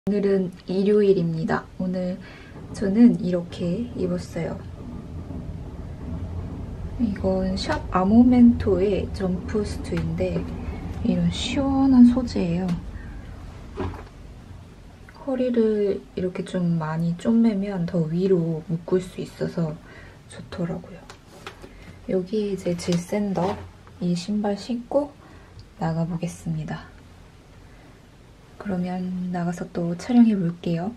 오늘은 일요일입니다. 오늘 저는 이렇게 입었어요. 이건 샵 아모멘토의 점프스트인데 이런 시원한 소재예요. 허리를 이렇게 좀 많이 쪼매면 더 위로 묶을 수 있어서 좋더라고요. 여기 이제 질샌더 이 신발 신고 나가보겠습니다. 그러면 나가서 또 촬영해 볼게요.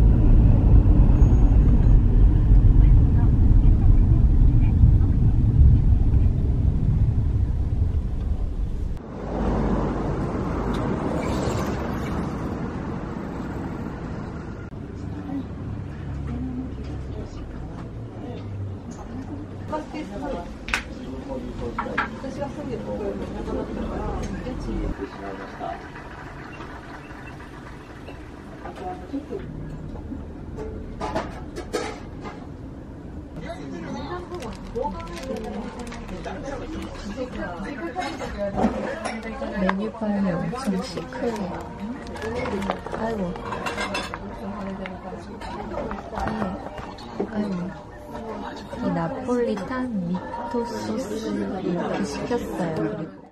메뉴판이 엄청 시크해요. 아이고. 아이고. 이 나폴리탄 미토 소스 이렇게 시켰어요. 그리고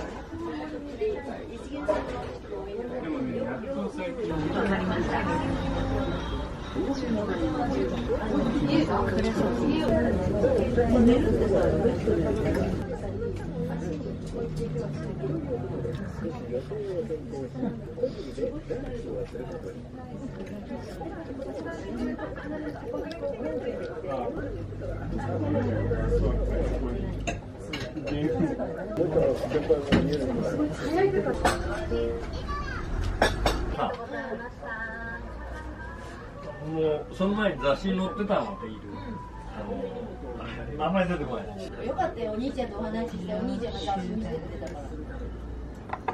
もうその前に雑誌に載ってたのでいる。名前出てこない。 よかったよ、お兄ちゃんとお話しして、お兄ちゃんが雑誌見せてくれたから。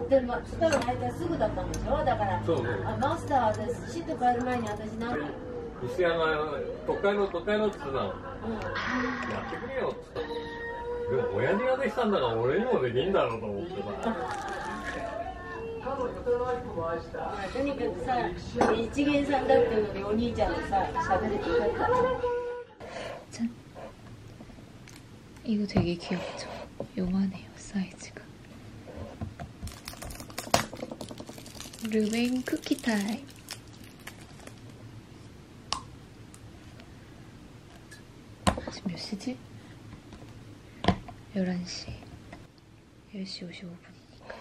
でも、スターが入ったらすぐだったんでしょ。だから、 そうね。 マスター、私、シット変える前に私なんか。 西山、都会のって言ってたの。やってくれよって言った。でも、親父ができたんだから、俺にもできんだろうと思ってさ。 とにかくさ、一元さんだっていうのでお兄ちゃんのさ、喋れてよかった。 짠! 이거 되게 귀엽죠? 요만해요, 사이즈가. 르뱅 쿠키 타임. 지금 몇 시지? 11시. 10시 55분이니까.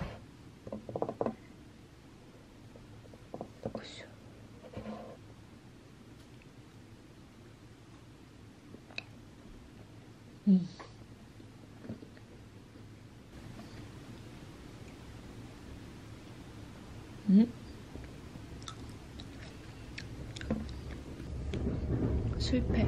실패.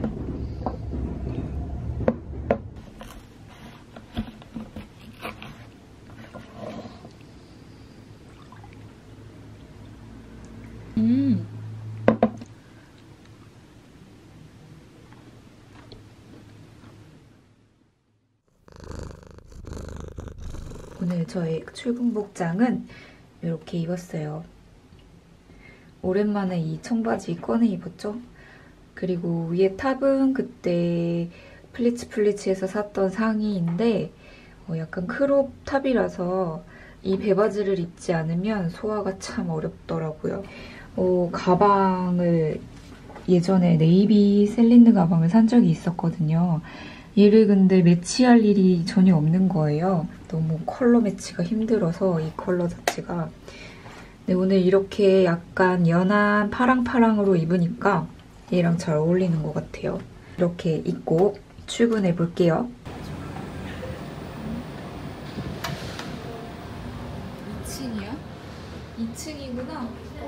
오늘 저의 출근 복장은 이렇게 입었어요. 오랜만에 이 청바지 꺼내 입었죠? 그리고 위에 탑은 그때 플리츠플리츠에서 샀던 상의인데 약간 크롭 탑이라서 이 배바지를 입지 않으면 소화가 참 어렵더라고요. 가방을 예전에 네이비 셀린느 가방을 산 적이 있었거든요. 얘를 근데 매치할 일이 전혀 없는 거예요. 너무 컬러 매치가 힘들어서 이 컬러 자체가. 근데 오늘 이렇게 약간 연한 파랑파랑으로 입으니까 얘랑 잘 어울리는 것 같아요. 이렇게 입고 출근해 볼게요. 2층이야? 2층이구나.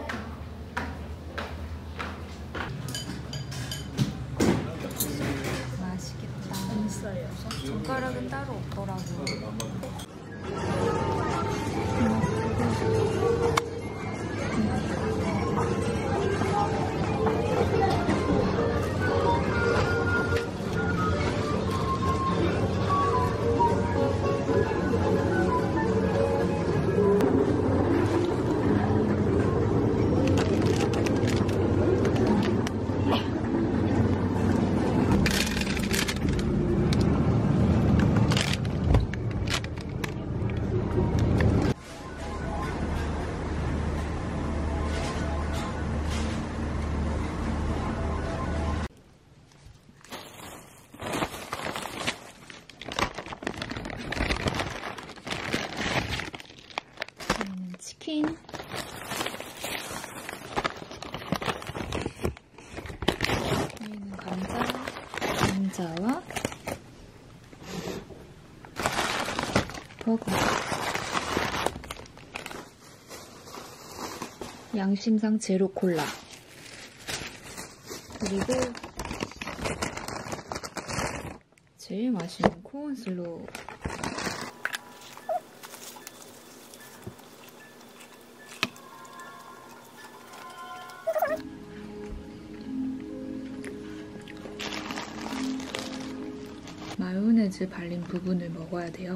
맛있겠다. 젓가락은 따로 없더라고요. 버거. 양심상 제로 콜라. 그리고 제일 맛있는 코온슬로우. 마요네즈 발린 부분을 먹어야 돼요.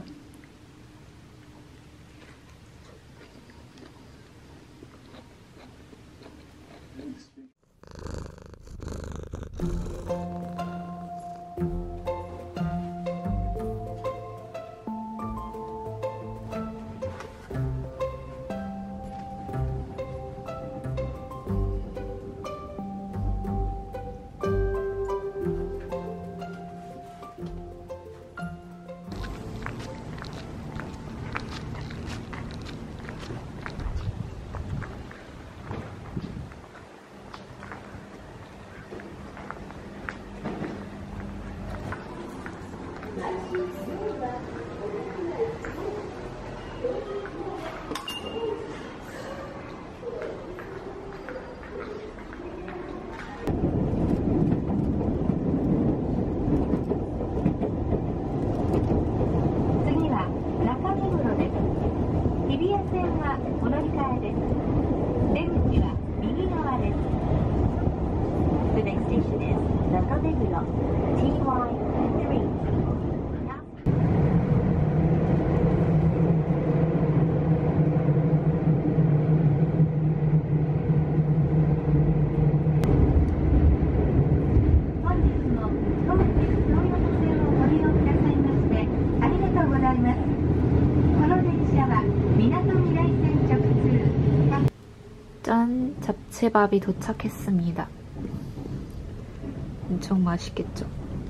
The next station is Nakadeguro, TY3. 짠! 잡채밥이 도착했습니다. 엄청 맛있겠죠?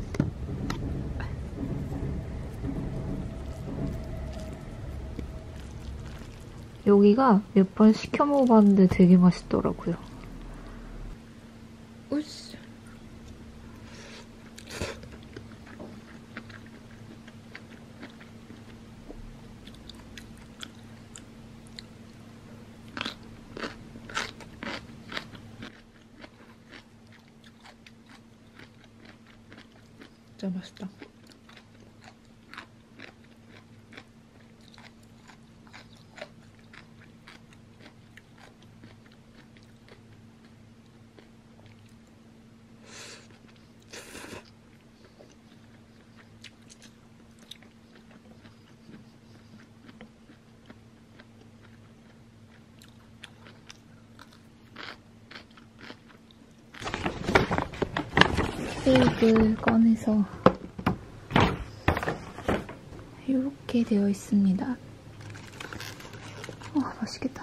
여기가 몇 번 시켜 먹어봤는데 되게 맛있더라고요. 으쌰. 진짜 맛있다. 스테이크를 꺼내서 이렇게 되어 있습니다. 맛있겠다.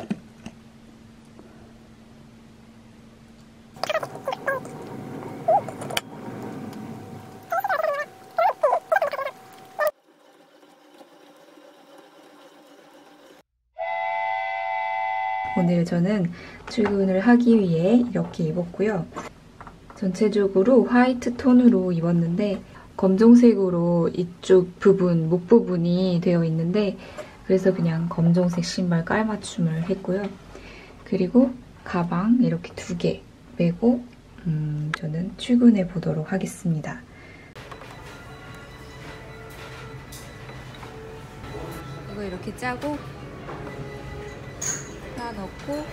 오늘 저는 출근을 하기 위해 이렇게 입었고요. 전체적으로 화이트 톤으로 입었는데 검정색으로 이쪽 부분, 목 부분이 되어 있는데 그래서 그냥 검정색 신발 깔맞춤을 했고요. 그리고 가방 이렇게 2개 메고 저는 출근해 보도록 하겠습니다. 이거 이렇게 짜고 하나 넣고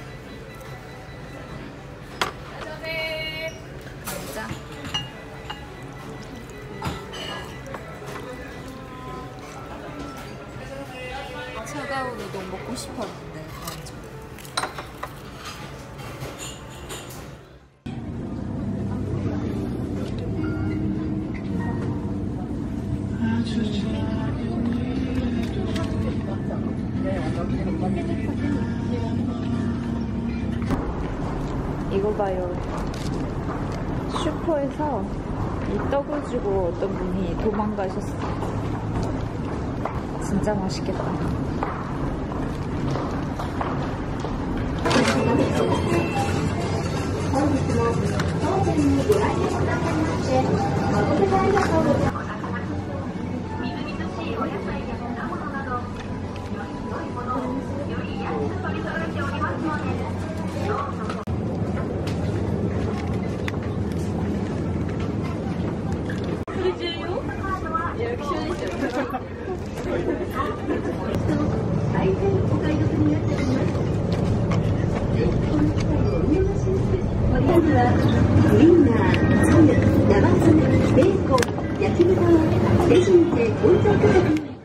감자 차가운 우동 먹고 싶었는데 완전. 이거 봐요. 슈퍼에서 이 떡을 주고 어떤 분이 도망가셨어요. 진짜 맛있겠다. はウインナー、ツナ、生ツナ、ベーコン、焼き豚をレジンで温在価格に。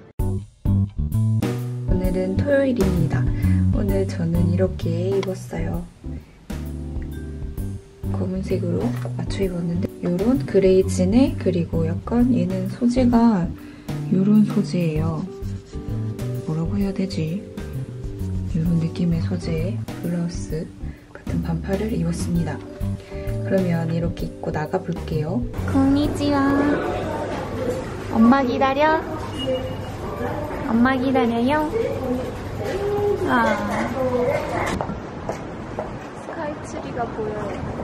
오늘은 토요일입니다. 오늘 저는 이렇게 입었어요. 검은색으로 맞춰 입었는데 요런 그레이진에 그리고 약간 얘는 소재가 요런 소재예요. 뭐라고 해야 되지? 요런 느낌의 소재의 블라우스 같은 반팔을 입었습니다. 그러면 이렇게 입고 나가볼게요. konnichiwa. 엄마 기다려. 엄마 기다려요. 아, 스카이트리가 보여요.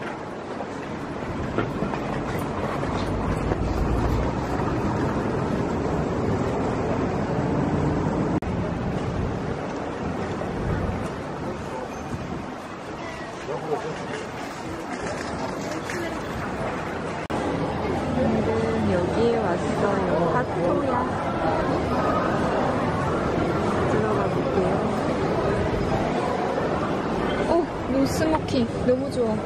오늘은 여기에 왔어요. 핫토야. 스모키 너무 좋아.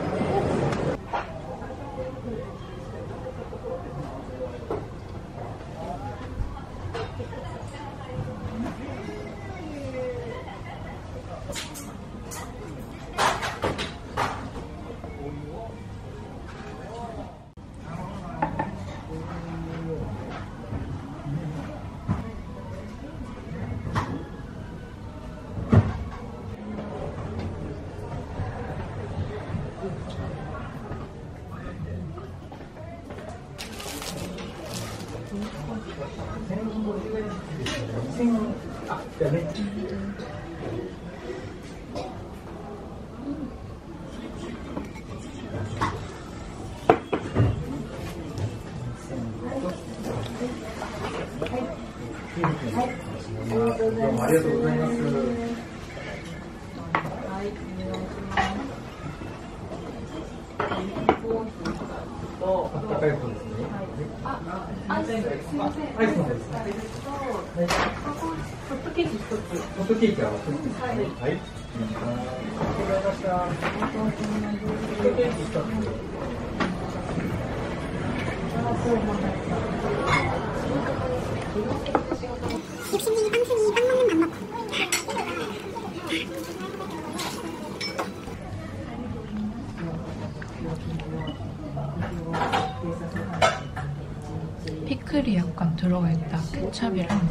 피클이 약간 들어가 있다. 케찹이랑.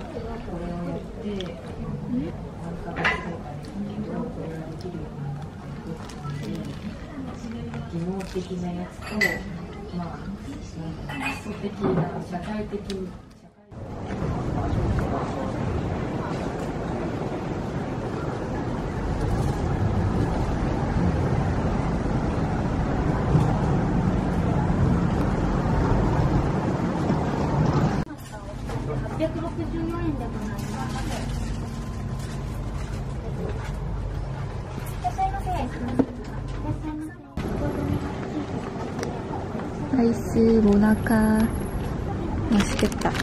아이스 모나카 맛있겠다.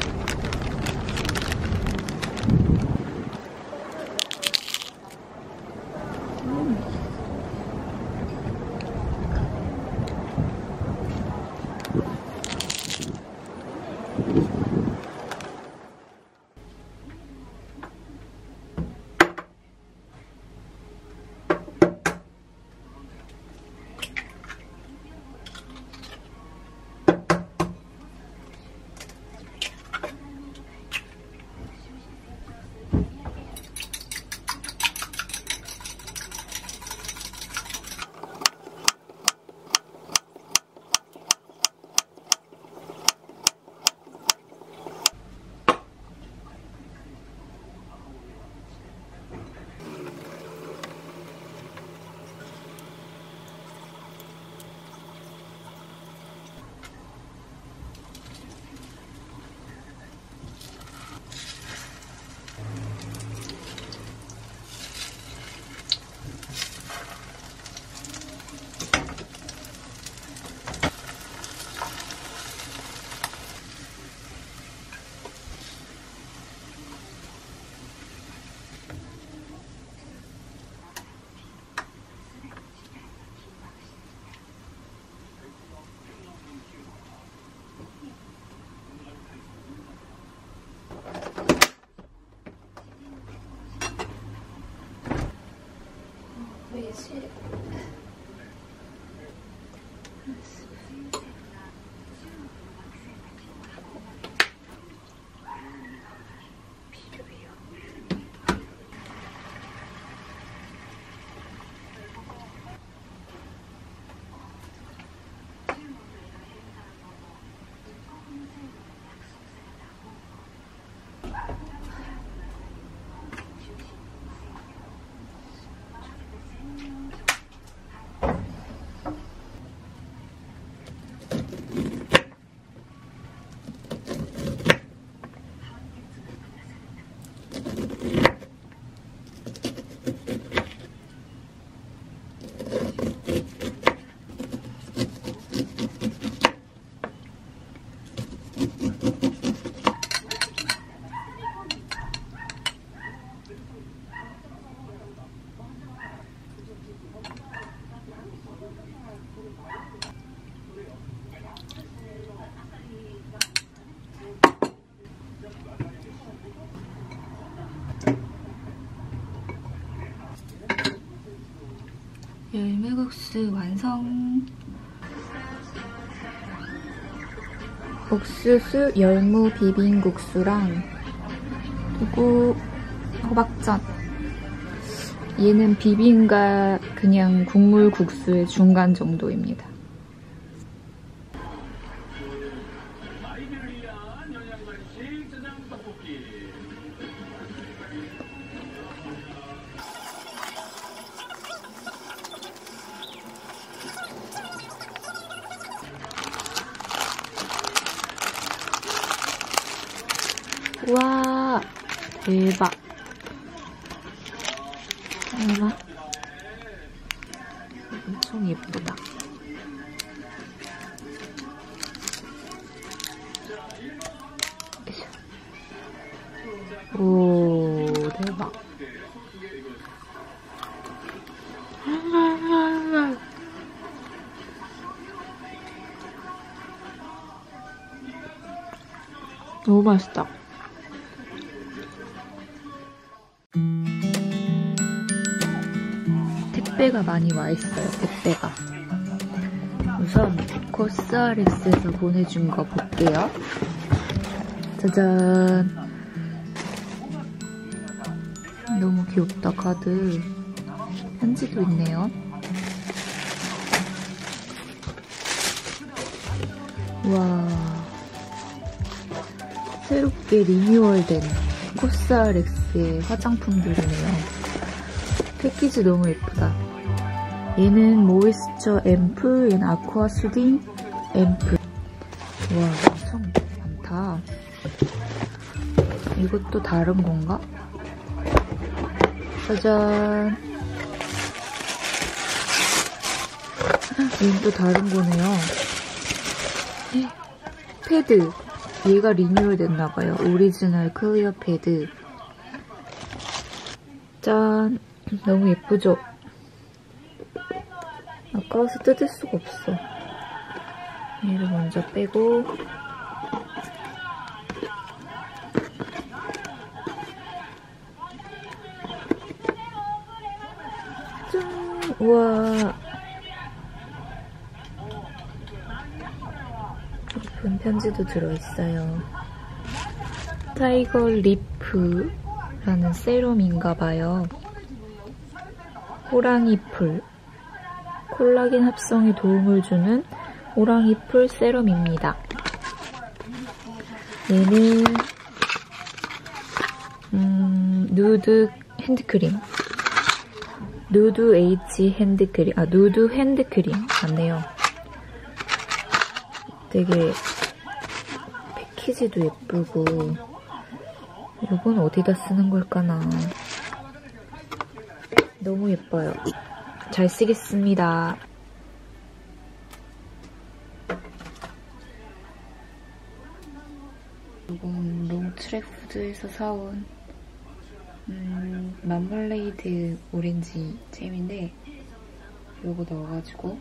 열무국수 완성! 옥수수 열무 비빔국수랑 그리고 호박전. 얘는 비빔과 그냥 국물 국수의 중간 정도입니다. 우와, 대박. 대박. 엄청 예쁘다. 오, 대박. 너무 맛있다. 택배가 많이 와 있어요, 택배가. 우선 코스알엑스에서 보내준 거 볼게요. 짜잔. 너무 귀엽다, 카드. 편지도 있네요. 와, 새롭게 리뉴얼된 코스알엑스의 화장품들이네요. 패키지 너무 예쁘다. 얘는 모이스처 앰플, 얘는 아쿠아 수딩 앰플. 와, 엄청 많다. 이것도 다른 건가? 짜잔. 얘는 또 다른 거네요. 패드. 얘가 리뉴얼 됐나봐요. 오리지널 클리어 패드. 짠. 너무 예쁘죠? 아까워서 뜯을 수가 없어. 얘를 먼저 빼고 짠! 우와, 예쁜 편지도 들어있어요. 타이거 리프라는 세럼인가봐요. 호랑이풀, 콜라겐 합성에 도움을 주는 호랑이풀 세럼입니다. 얘는 누드 핸드크림, 누드 H 핸드크림, 누드 핸드크림 맞네요. 되게 패키지도 예쁘고. 이건 어디다 쓰는 걸까나. 너무 예뻐요. 잘 쓰겠습니다. 이건 롱트랙푸드에서 사온 마멀레이드 오렌지 잼인데 요거 넣어가지고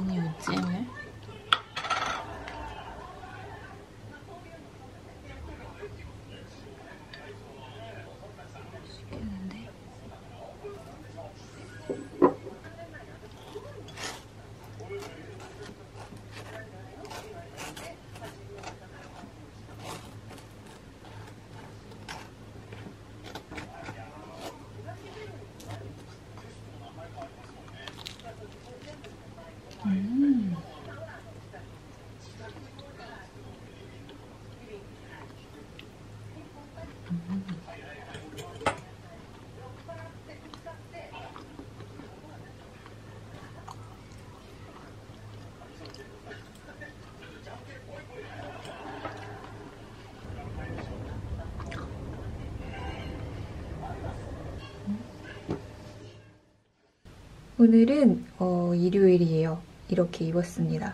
언니 우찜을? 시켰는데 오늘은 일요일이에요. 이렇게 입었습니다.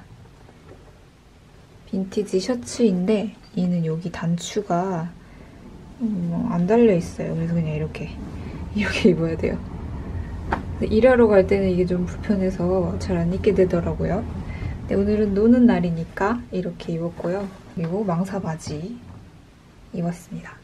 빈티지 셔츠인데 얘는 여기 단추가 안 달려있어요. 그래서 그냥 이렇게 입어야 돼요. 일하러 갈 때는 이게 좀 불편해서 잘 안 입게 되더라고요. 근데 오늘은 노는 날이니까 이렇게 입었고요. 그리고 망사 바지 입었습니다.